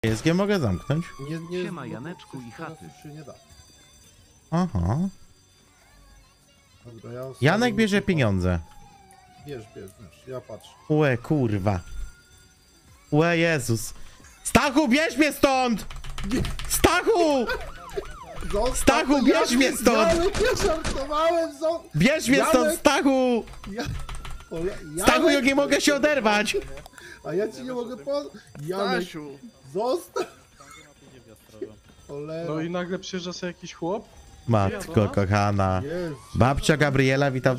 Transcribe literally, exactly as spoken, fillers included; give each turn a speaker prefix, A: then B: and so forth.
A: Jest, nie mogę zamknąć.
B: Nie, nie,
C: Siema,
B: no,
C: Janeczku
B: przecież
C: i
B: teraz
C: chaty.
B: już się nie da.
A: Aha.
B: Dobra, ja
A: Janek
B: sobie-
A: bierze pieniądze.
B: Bierz, bierz, bierz, ja patrzę.
A: Łe, kurwa. Łe, Jezus. Stachu, bierz mnie stąd! Stachu!
B: Zostaw
A: Stachu,
B: to,
A: bierz
B: ja
A: mnie
B: nie-
A: stąd!
B: Janek, ja żartowałem, zo...
A: Bierz mnie stąd,
B: Janek!
A: Stachu!
B: Ja... Ole...
A: Stachu, ja
B: Janek!
A: nie mogę się oderwać!
B: A ja ci nie mogę po... Janek,
D: Stasiu!
B: zostaw! Ole...
D: No i nagle przyjeżdża sobie jakiś chłop.
A: Matko kochana.
B: Jezu.
A: Babcia Gabriela, witam